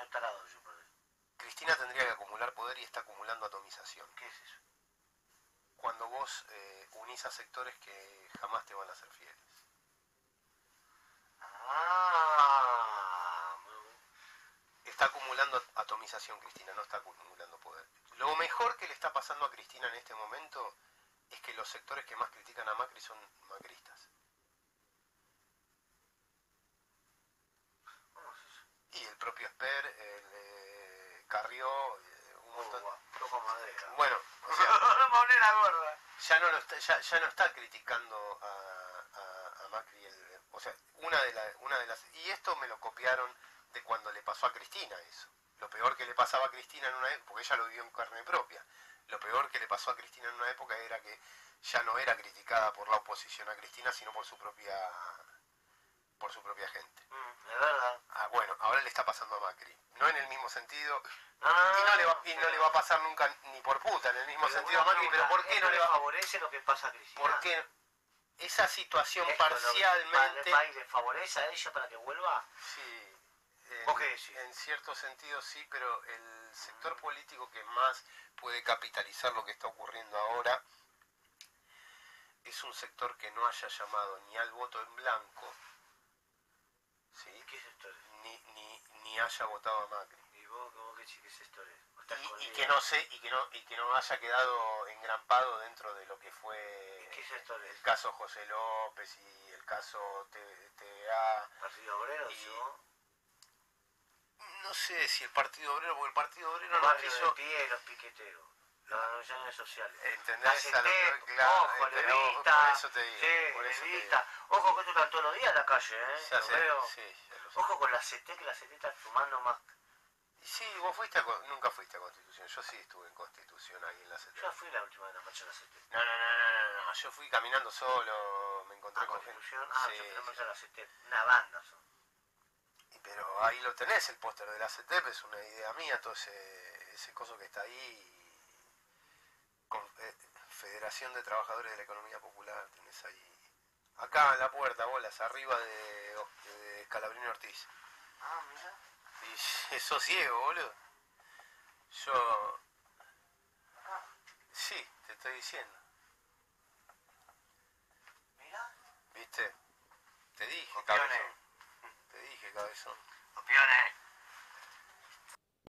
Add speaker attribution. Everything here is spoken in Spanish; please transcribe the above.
Speaker 1: medio tarado yo por eso.
Speaker 2: Cristina tendría que acumular poder y está acumulando atomización.
Speaker 1: ¿Qué es eso?
Speaker 2: Cuando vos unís a sectores que jamás te van a ser fieles.
Speaker 1: Ah,
Speaker 2: Está acumulando atomización Cristina, no está acumulando poder. Lo mejor que le está pasando a Cristina en este momento es que los sectores que más critican a Macri son macristas.
Speaker 1: ¿cómo es eso?
Speaker 2: Y el propio Esper, Carrió, un montón.
Speaker 1: Toco madera.
Speaker 2: Bueno, o sea,
Speaker 1: Moneda gorda.
Speaker 2: ya no está criticando a Macri. O sea, una de las... Y esto me lo copiaron de cuando le pasó a Cristina eso. Lo peor que le pasaba a Cristina en una época, porque ella lo vivió en carne propia, lo peor que le pasó a Cristina en una época era que ya no era criticada por la oposición a Cristina, sino por su propia gente.
Speaker 1: Es verdad.
Speaker 2: Bueno, ahora le está pasando a Macri. No en el mismo sentido,
Speaker 1: No,
Speaker 2: y no le va a pasar nunca ni por puta en el mismo sentido a Macri, pero ¿por qué no le va a
Speaker 1: favorece lo que pasa a Cristina?
Speaker 2: ¿Por qué esa situación
Speaker 1: ¿Esto
Speaker 2: parcialmente...
Speaker 1: el país le favorece a ella para que vuelva?
Speaker 2: Sí.
Speaker 1: ¿Vos qué decís?
Speaker 2: En cierto sentido sí, pero el sector político que más puede capitalizar lo que está ocurriendo ahora es un sector que no haya llamado ni al voto en blanco, ¿sí?
Speaker 1: ¿Qué sectores?
Speaker 2: Ni haya votado a Macri.
Speaker 1: ¿Y vos qué decís? ¿Qué sectores?
Speaker 2: Y que no haya quedado engrampado dentro de lo que fue
Speaker 1: ¿Qué sectores?
Speaker 2: el caso José López y el caso TVA.
Speaker 1: ¿Partido Obrero?
Speaker 2: No sé si el Partido Obrero, porque el Partido Obrero
Speaker 1: el
Speaker 2: no
Speaker 1: barrio
Speaker 2: quiso...
Speaker 1: del pie y los piqueteros, las organizaciones sociales.
Speaker 2: ¿Entendés?
Speaker 1: Ojo, Levita,
Speaker 2: por eso te digo.
Speaker 1: Levita. Ojo que esto están todos los días en la calle, ¿eh?
Speaker 2: Ya sé,
Speaker 1: veo.
Speaker 2: sí, ya lo sé.
Speaker 1: Ojo con la CT, que la CT está sumando más.
Speaker 2: Sí, vos nunca fuiste a Constitución, yo sí estuve en Constitución ahí en la CT.
Speaker 1: Yo fui la última de la marcha de la CT.
Speaker 2: No, yo fui caminando solo, me encontré con
Speaker 1: Constitución,
Speaker 2: gente.
Speaker 1: yo fui a la marcha de la CT, una banda son.
Speaker 2: Pero ahí lo tenés, el póster de la CETEP, es una idea mía, todo ese coso que está ahí, Federación de Trabajadores de la Economía Popular, tenés ahí, acá en la puerta, bolas, arriba de Scalabrini Ortiz.
Speaker 1: Ah, mira.
Speaker 2: Y sos ciego, boludo. Yo...
Speaker 1: Acá.
Speaker 2: Sí, te estoy diciendo.
Speaker 1: Mira.
Speaker 2: ¿Viste? Te dije,
Speaker 1: Copiones.